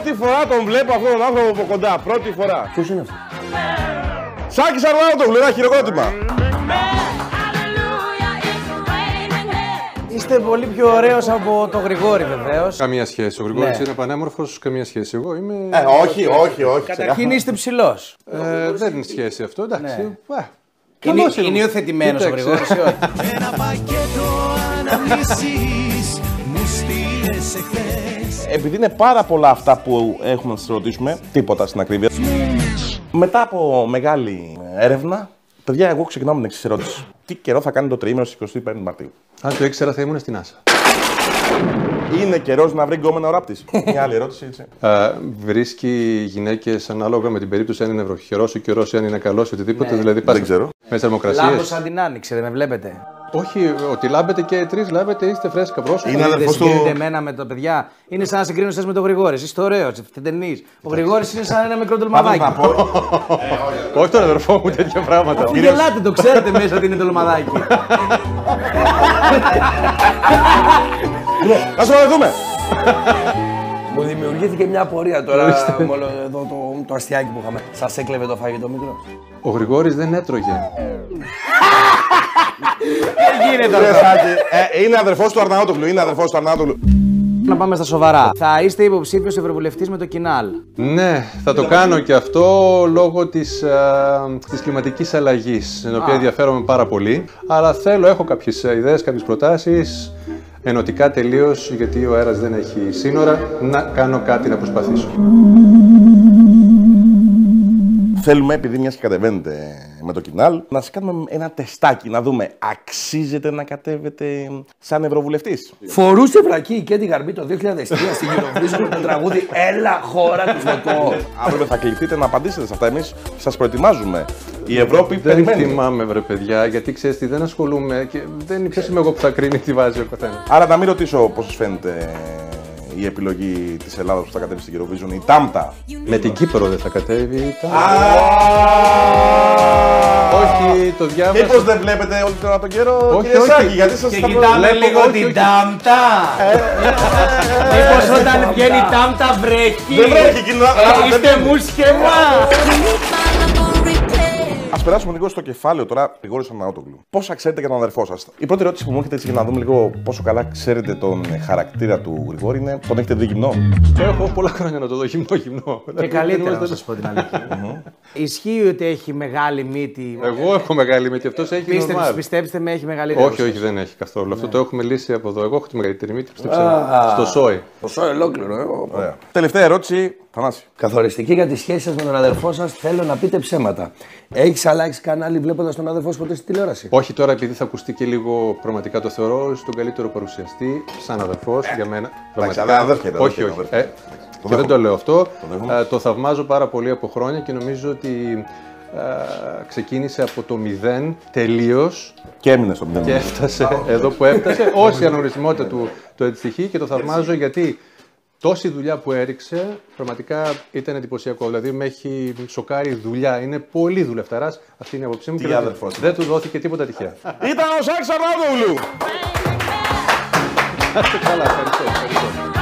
Πρώτη φορά τον βλέπω αυτόν τον άνθρωπο από κοντά. Πρώτη φορά. Ποιος είναι αυτό? Σάκης Αρναούτογλου, ένα χειροκρότημα. Είστε πολύ πιο ωραίος από τον Γρηγόρη βεβαίως. Καμία σχέση. Ο Γρηγόρης είναι πανέμορφος, καμία σχέση. Εγώ είμαι. Όχι. Καταρχήν είστε ψηλός. Δεν είναι σχέση αυτό, εντάξει. Είναι υιοθετημένος ο Γρηγόρης ή όχι? Ένα πακέτο αναμνήσεις μου στείλες εχθές. Επειδή είναι πάρα πολλά αυτά που έχουμε να σας ρωτήσουμε, τίποτα στην ακρίβεια. Μετά από μεγάλη έρευνα, παιδιά, εγώ ξεκινάω με την εξής ερώτηση. Τι καιρό θα κάνει το τριήμερο στις 25 Μαρτίου? Αν το ήξερα, θα ήμουν στην Άσα. Είναι καιρός να βρει γκόμενα ο ράπτης? Μια άλλη ερώτηση, έτσι. Βρίσκει γυναίκες ανάλογα με την περίπτωση αν είναι βροχερός ο καιρός ή αν είναι καλός οτιδήποτε. Ναι. Δηλαδή, Δεν ξέρω. με θερμοκρασίες. Λάμπω σαν την άνοιξε, δεν με βλέπετε? Όχι, ότι λάμπετε και τρεις λάμπετε, είστε φρέσκα πρόσωπα. Είναι Δεν αδερφός του. συγκρίνετε εμένα με τα παιδιά. Είναι σαν να συγκρίνω εσάς με τον Γρηγόρη. Εσείς είστε ωραίος, φτεντενείς. Ο Γρηγόρης είναι σαν ένα μικρό τολμαδάκι. Όχι τον αδερφό μου, τέτοια πράγματα. Μην γελάτε, το ξέρετε μέσα ότι είναι τολμαδάκι. Να σου παραδούμε. Μου δημιουργήθηκε μια απορία τώρα εδώ το αστιάκι που είχαμε. Σας έκλεβε το φαγητό μικρό? Ο Γρηγόρης δεν έτρωγε. Δεν γίνεται Ρε αυτό. Σάκη, είναι αδερφός του Αρναούτογλου. Να πάμε στα σοβαρά. Θα είστε υποψήφιος ευρωβουλευτής με το Κινάλ. Ναι, θα το κάνω και αυτό λόγω της κλιματικής αλλαγής, στην οποία ενδιαφέρομαι πάρα πολύ. Αλλά έχω κάποιες ιδέες, κάποιες προτάσεις, ενωτικά τελείως, γιατί ο αέρας δεν έχει σύνορα, να κάνω κάτι να προσπαθήσω. Θέλουμε, επειδή μιας και κατεβαίνετε με το Κινάλ, να σας κάνουμε ένα τεστάκι, να δούμε αξίζεται να κατέβετε σαν ευρωβουλευτής. Φορούσε βρακή και τη γαρμπή το 2003 στην Eurovision με το τραγούδι «Έλα χώρα του Φωτό». Αύριο θα κληθείτε να απαντήσετε σε αυτά. Εμείς σας προετοιμάζουμε. Η Ευρώπη Δεν περιμένει. θυμάμαι, βρε παιδιά, γιατί ξέρεις τι, δεν ασχολούμαι και δεν ποιος είμαι εγώ που θα κρίνει τι βάζει ο καθένας. Άρα να μην ρωτήσω πώς σας φαίνεται η επιλογή της Ελλάδας που θα κατέβει στην Eurovision, η Τάμτα. Με την Κύπρο δεν θα κατέβει η Τάμτα. Όχι, το διάβασα. Μήπως δεν βλέπετε όλη τώρα τον καιρό, Όχι, κύριε όχι. Σάκη, γιατί σας Και τα κοιτάμε βλέπω, λίγο όχι, την όχι. Τάμτα. Μήπως όταν βγαίνει η Τάμτα βρέχει. Δεν βρέχει, κοινά. Είστε μουσκεμά. Ας περάσουμε λίγο στο κεφάλαιο τώρα, Γρηγόρης Αρναούτογλου. Πόσα ξέρετε για τον αδερφό σας? Η πρώτη ερώτηση που μου έρχεται έτσι για να δούμε λίγο πόσο καλά ξέρετε τον χαρακτήρα του Γρηγόρη είναι: τον έχετε δει γυμνό? Έχω πολλά χρόνια να το δω γυμνό. Και καλύτερα, να σας πω την αλήθεια. Ισχύει ότι έχει μεγάλη μύτη. Εγώ έχω μεγάλη μύτη, αυτός έχει νορμάλ. Πιστέψτε με, έχει μεγαλύτερη. Όχι, όχι, δεν έχει καθόλου. Αυτό το έχουμε λύσει από εδώ. Εγώ έχω τη μεγαλύτερη μύτη, πιστέψτε με. Στο σόι. Το σώμα ολόκληρο. Ωραία. Τελευταία ερώτηση, Θανάση. Καθοριστική για τη σχέση σας με τον αδερφό σας, θέλω να πείτε ψέματα. Έχεις αλλάξει κανάλι βλέποντας τον αδερφό σου ποτέ στη τηλεόραση? Όχι τώρα, επειδή θα ακουστεί και λίγο πραγματικά το θεωρώ στον καλύτερο παρουσιαστή, σαν αδερφός για μένα. αλλά αδέρφια ήταν, Όχι, όχι. αδέρφια. Και δεν το λέω αυτό. Το θαυμάζω πάρα πολύ από χρόνια και νομίζω ότι ξεκίνησε από το 0 τελείως Και έμεινε στο 0. και έφτασε εδώ που έφτασε. Όση η αναγνωρισιμότητα του το εντυχεί και το θαυμάζω γιατί τόση δουλειά που έριξε πραγματικά ήταν εντυπωσιακό. Δηλαδή με έχει σοκάρει δουλειά. Είναι πολύ δουλευταράς. Αυτή είναι η άποψή μου. Τι και αδερφός. δεν του δόθηκε τίποτα τυχαία. Ήταν ο Σάκης Αρναούτογλου! Καλά, ευχαριστώ.